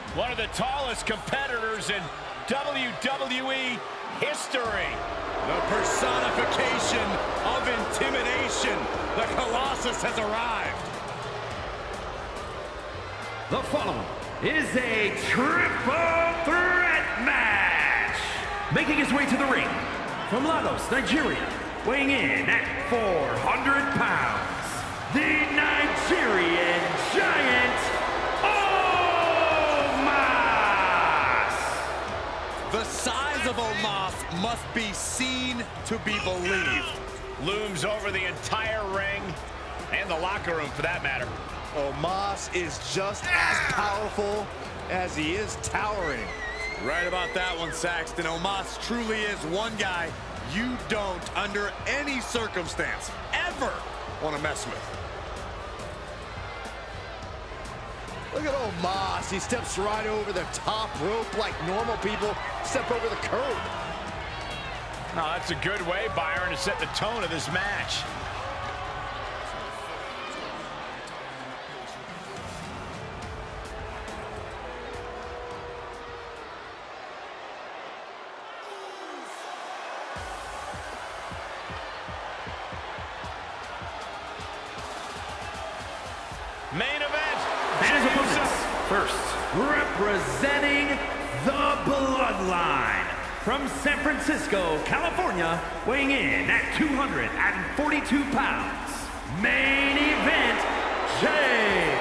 One of the tallest competitors in WWE history. The personification of intimidation. The Colossus has arrived. The following is a triple threat match. Making his way to the ring from Lagos, Nigeria, weighing in at 400 pounds, the Nigerian Giant, Omos! The size of Omos must be seen to be believed. Looms over the entire ring and the locker room for that matter. Omos is just as powerful as he is towering. Right about that one, Saxton. Omos truly is one guy you don't, under any circumstance, ever want to mess with. Look at Omos. He steps right over the top rope like normal people step over the curb. Oh, that's a good way, Byron, to set the tone of this match. Main event. And his opponents, first, representing the Bloodline, from San Francisco, California, weighing in at 242 pounds, main event, Jey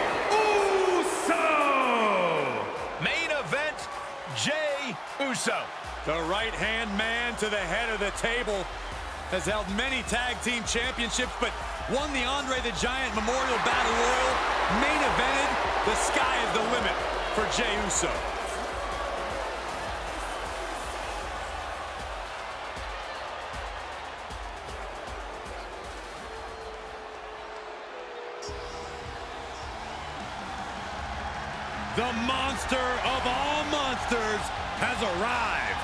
Uso! Main event, Jey Uso. The right-hand man to the head of the table has held many tag team championships, but won the Andre the Giant Memorial Battle Royal, main evented. The sky is the limit for Jey Uso. The monster of all monsters has arrived.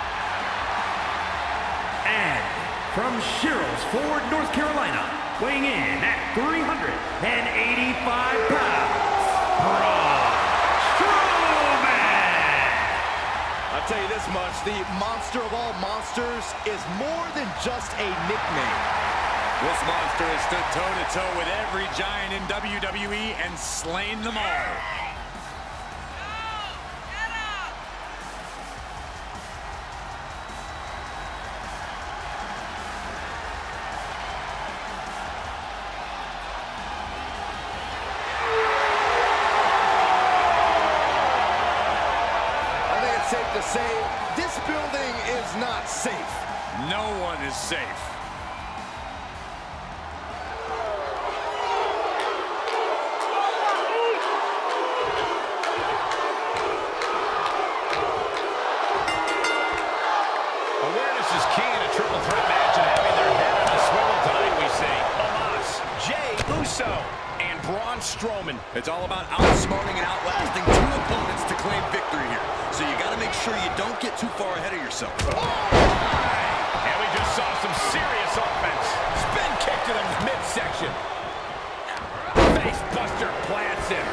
And from Sherrills Ford, North Carolina, weighing in at 385 pounds, Braun Strowman! I'll tell you this much, the monster of all monsters is more than just a nickname. This monster has stood toe-to-toe with every giant in WWE and slain them all. Safe to say, this building is not safe. No one is safe. Awareness is key in a triple threat match, and having their head on a swivel tonight, we see Omos, Jey Uso, and Braun Strowman. It's all about outsmarting and outlasting two opponents to claim victory here. So you got to make sure you don't get too far ahead of yourself. And we just saw some serious offense. Spin kick to the midsection. Face buster plants him.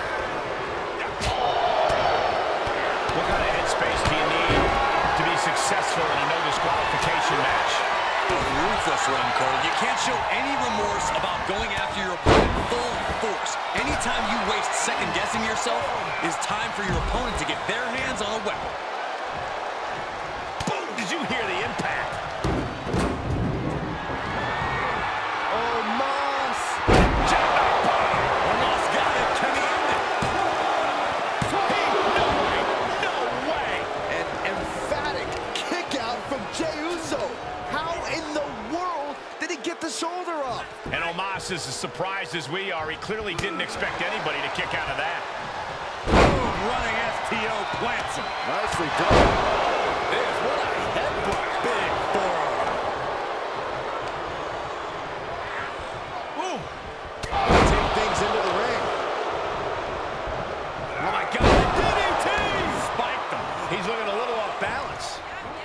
What kind of headspace do you need to be successful in a no disqualification match? A ruthless one, Cole. You can't show any remorse about going after your opponent full force. Anytime you waste second-guessing yourself, is time for your opponent to get their hands on a weapon. Boom! Did you hear the impact? Omos! Omos got it. Can he end it? No way! No way! An emphatic kick out from Jey Uso. How in the world did he get the shoulder up? And Omos is as surprised as we are. He clearly didn't expect anybody to kick out of that. Boom, running STO plants him. Nicely done. What a headbutt. Big forearm. Ooh! Take things into the ring. Oh, my God. DDT! Spiked him. He's looking a little off balance.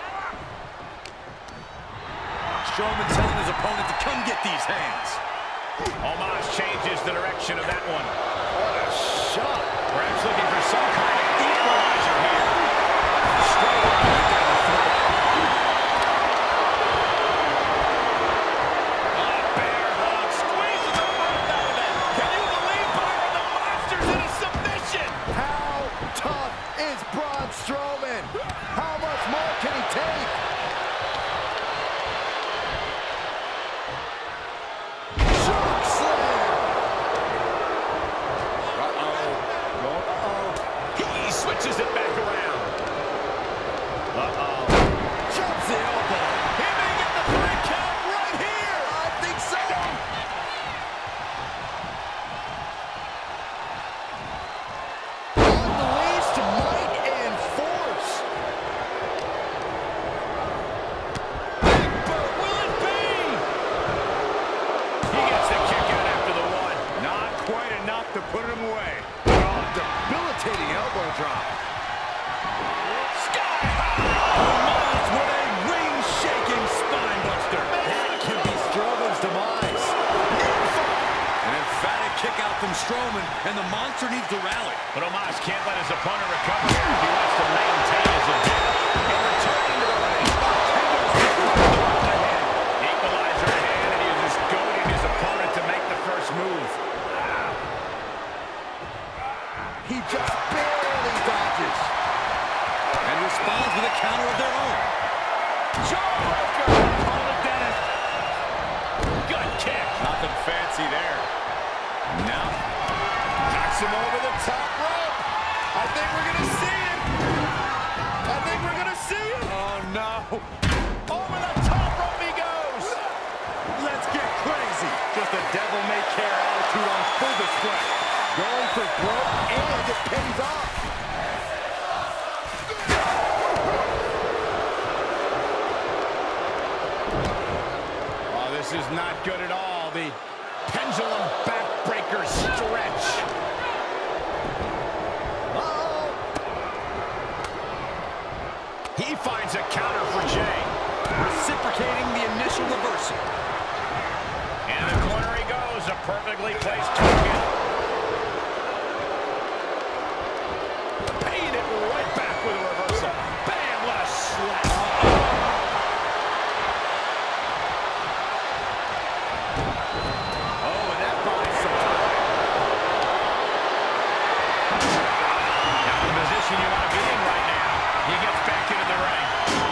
Strowman telling his opponent to come get these hands. Omos changes the direction of that one. What a shot. Perhaps looking for some kind of equalizer. enough to put him away. Oh, debilitating elbow drop. Sky high! Omos with a ring-shaking spine buster. That could be Strowman's demise. An emphatic kick out from Strowman, and the monster needs to rally. But Omos can't let his opponent recover here if he wants to maintain his advantage. And returning to the ring. Equalizer in hand, and he is just goading his opponent to make the first move. He just barely dodges. And responds with a counter of their own. Jawbreaker! Call it Dennis. Good kick. Nothing fancy there. Now, knocks him over the top rope. I think we're going to see it. I think we're going to see it. Oh, no. Over the top rope he goes. Let's get crazy. Just a devil-may-care attitude on full display. Going for broke, and it pays off. Oh, this is not good at all. The pendulum backbreaker stretch. Uh-oh. He finds a counter for Jay. Reciprocating the initial reversal. And in the corner he goes. A perfectly placed target. Paying it right back with a reversal. Bam! What a slap. Oh, and that buys some time. Not the position you want to be in right now. He gets back into the ring.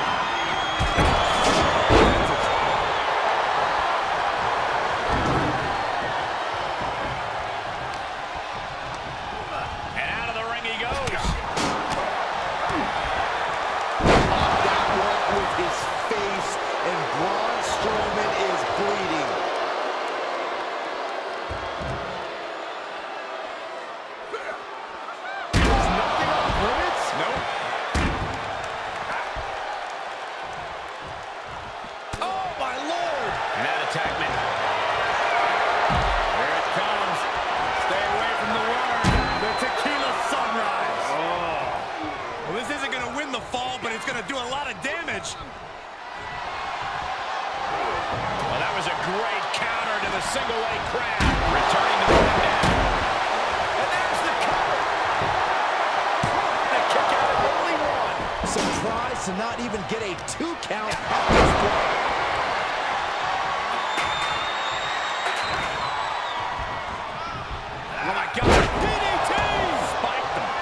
And out of the ring he goes. That one with his face, and Braun Strowman is bleeding. There's nothing off limits? Nope. Oh, my Lord! And that attackman. Here it comes. Stay away from the word. The tequila sunrise. Well, this isn't going to win the fall, but it's going to do a lot of damage. Well, that was a great counter to the single leg crab. Returning to the ring now. And there's the cover. The kick out, only one. Surprised to not even get a 2 count at this point. Oh my God. DDT! Spiked him.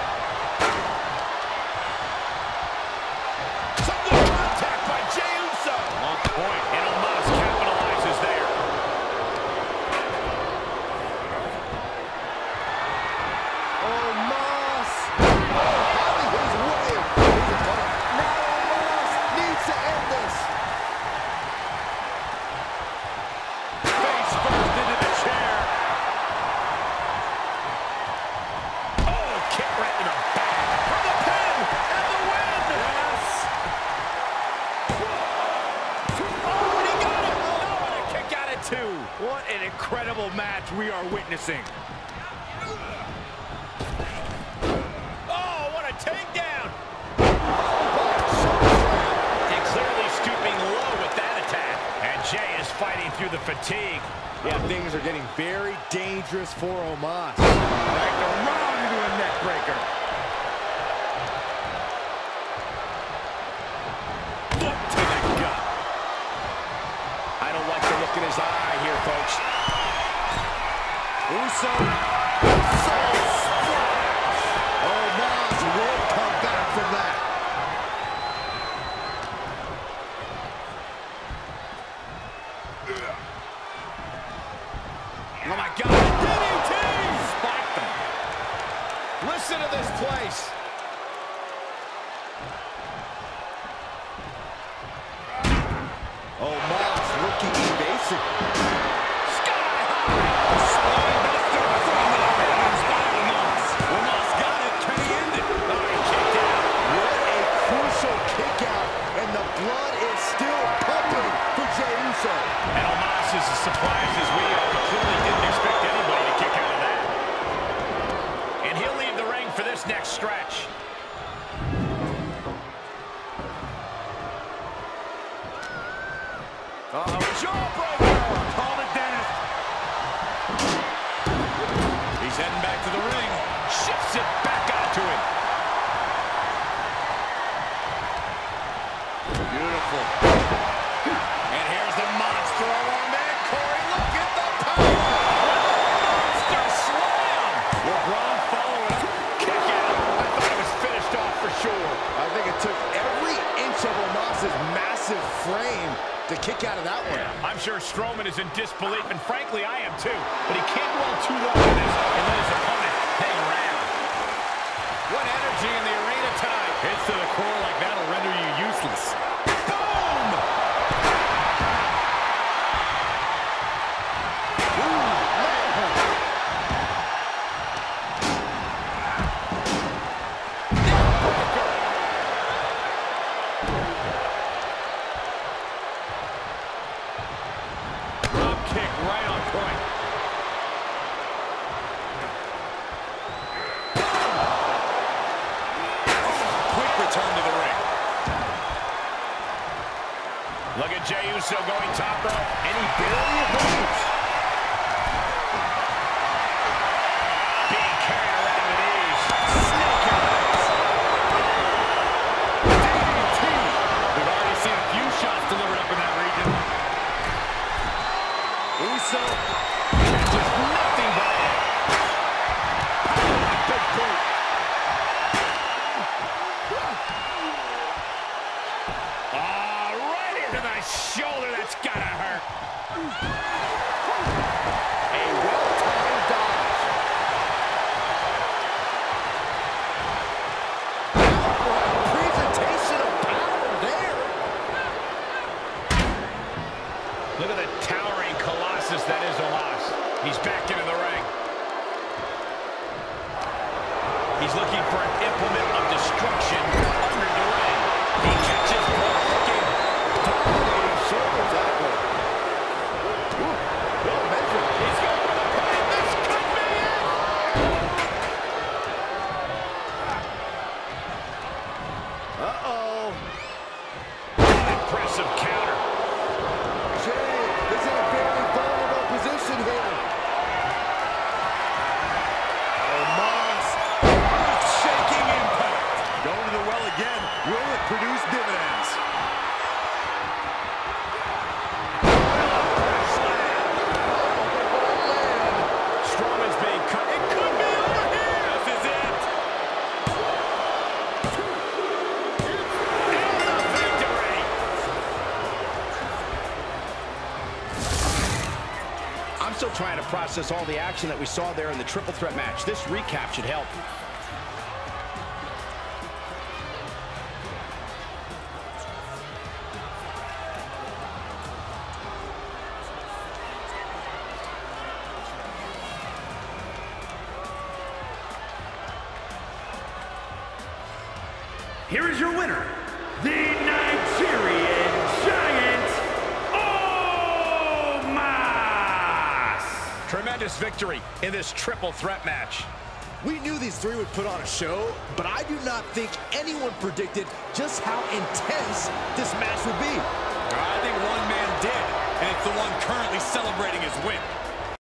Some good contact by Jey Uso. On point. And Omos capitalizes there. Omos! Having his way. Now Omos needs to end this. Face first into the chair. Oh, kick right in the back. For the pin and the win. Yes. Oh, and he got it. Oh, and a kick out at 2. What an incredible match we are witnessing. Oh, what a takedown. And clearly stooping low with that attack. And Jey is fighting through the fatigue. Yeah, things are getting very dangerous for Omos. Back around into a neck breaker. Foot to the gut. I don't like the look in his eye here, folks. Uso. Omos will come back from that. Oh, my God. DDT! Spiked him. Listen to this place. Omos looking evasive. Sky high. Spinebuster from the heavens. ready for this next stretch. Jawbreaker! Called it, Dennis. He's heading back to the ring. Shifts it back onto him. Beautiful. And here's the monster along there. Corey, look at the power. Monster slam. Will Braun follow it up? Kick out. I thought it was finished off for sure. I think it took every inch of Omos's massive frame to kick out of that one. I'm sure Strowman is in disbelief, and frankly, I am too. But he can't dwell too long on this and let his opponent hang around. What energy in the arena tonight. Hits to the core like that'll render you useless. Boom! Kick right on point. Quick return to the ring. Look at Jey Uso going top rope, and he barely moves. Being carried around with ease. Snake eyes. DDT. We've already seen a few shots delivered up in that region. Uso catches nothing but it. Big boot. Right into the shoulder. That's gotta hurt. A well-timed dodge. Presentation of power there. Look at the towering colossus that is Omos. He's back into the ring. He's looking for an implement of destruction under the ring. He catches Braun looking. Dominating shoulder tackle. Well measured. He's going for the pin. This could be it. Uh-oh. Impressive counter. Jey is in a very vulnerable position here. Omos. Shaking impact. Going to the well again. Will it produce dividends? Strowman's being cut. It could be over here. This is it. And the victory. I'm still trying to process all the action that we saw there in the triple threat match. This recap should help. Here is your winner, the Nigerian Giant, Omos! Tremendous victory in this triple threat match. We knew these three would put on a show, but I do not think anyone predicted just how intense this match would be. I think one man did, and it's the one currently celebrating his win.